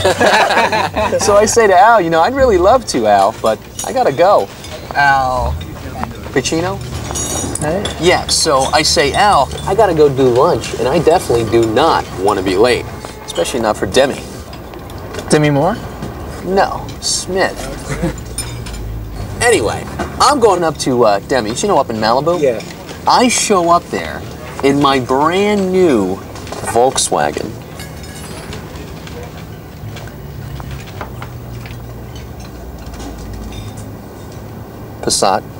So I say to Al, you know, I'd really love to, Al, but I gotta go. Al. Pacino? Hey? Yeah, so I say, Al, I gotta go do lunch, and I definitely do not want to be late, especially not for Demi. Demi Moore? No, Smith. Anyway, I'm going up to Demi's, you know, up in Malibu? Yeah. I show up there in my brand new Volkswagen. Passat.